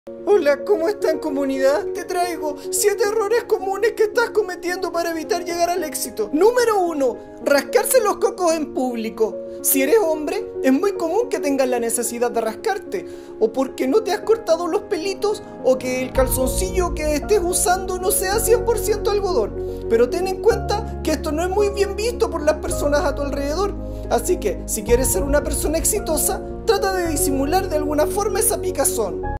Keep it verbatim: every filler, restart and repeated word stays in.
Hola, ¿cómo están, comunidad? Te traigo siete errores comunes que estás cometiendo para evitar llegar al éxito. Número uno. Rascarse los cocos en público. Si eres hombre, es muy común que tengas la necesidad de rascarte, o porque no te has cortado los pelitos, o que el calzoncillo que estés usando no sea cien por ciento algodón. Pero ten en cuenta que esto no es muy bien visto por las personas a tu alrededor. Así que, si quieres ser una persona exitosa, trata de disimular de alguna forma esa picazón.